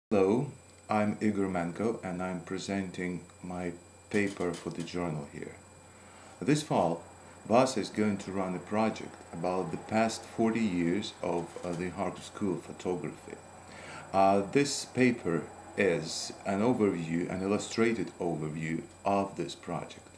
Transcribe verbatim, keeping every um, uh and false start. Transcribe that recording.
Hello, I'm Igor and I'm presenting my paper for the journal here. This fall, Vasa is going to run a project about the past forty years of uh, the Harvard School of Photography. Uh, this paper is an overview, an illustrated overview of this project.